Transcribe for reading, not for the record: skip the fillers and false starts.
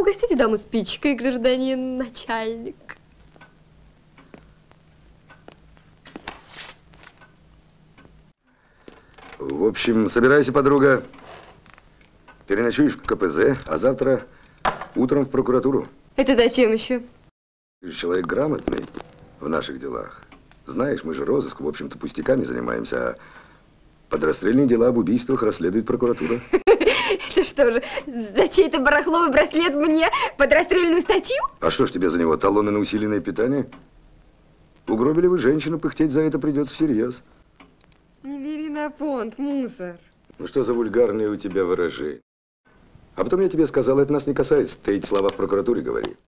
угостите даму спичкой, гражданин начальник. В общем, собирайся, подруга. Переночуешь в КПЗ, а завтра утром в прокуратуру. Это зачем еще? Ты же человек грамотный в наших делах. Знаешь, мы же розыск, в общем-то, пустяками занимаемся, а подрастрельные дела об убийствах расследует прокуратура. Это что же, за чей-то барахловый браслет мне под расстрельную статью? А что ж тебе за него, талоны на усиленное питание? Угробили вы женщину, пыхтеть за это придется всерьез. Не бери на понт, мусор. Ну что за вульгарные у тебя выражения? А потом я тебе сказал, это нас не касается, ты эти слова в прокуратуре говори.